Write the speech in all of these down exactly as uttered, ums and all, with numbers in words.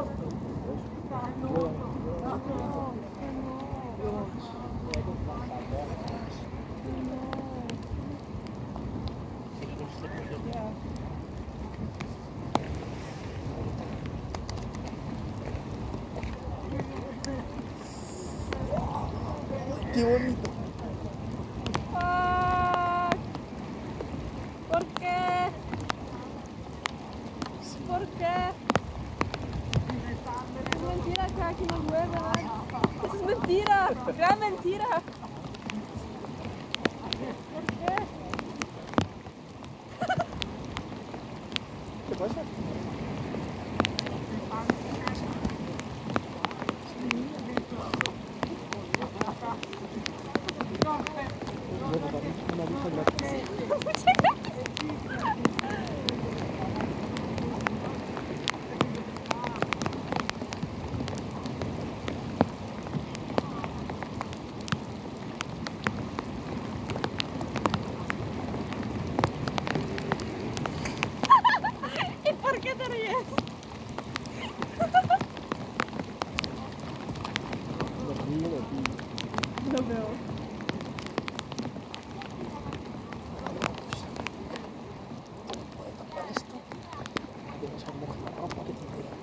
Qué bonito. Ah, ¿por qué? ¿Por qué? Es mentira que aquí no llueve, ¿verdad? Eso es mentira, gran mentira. ¿Por qué? ¿Qué pasa? Una ducha gratis. ¿Y por qué te ríes? Los río de ti. Lo veo. Voy a tapar esto. Vamos a mojar la ropa que tengo ya.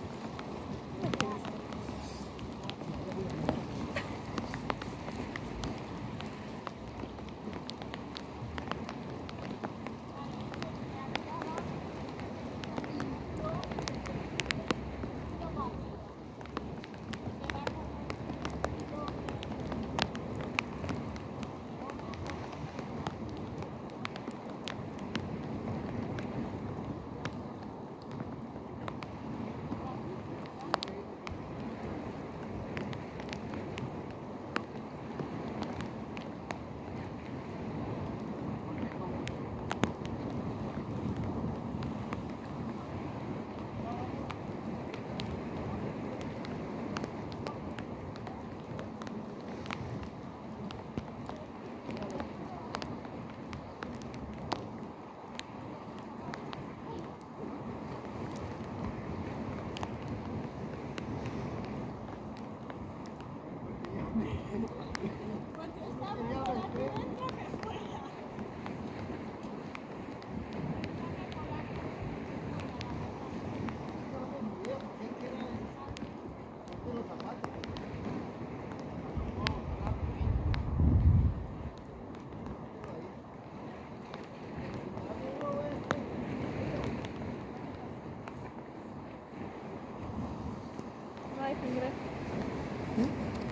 No hay cangrejo. ¿Eh?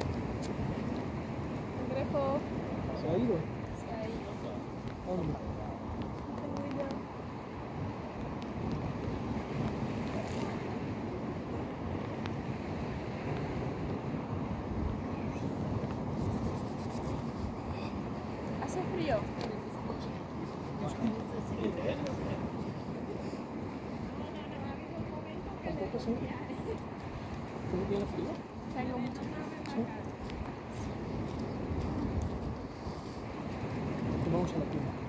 Cangrejo. ¿Se ha ido? Se ha ido. ¿Dónde? No tengo idea. Hace frío. ¿Tampoco sí? ¿Tú no tienes frío? Tengo mucho frío. Sí. Vamos a la tienda.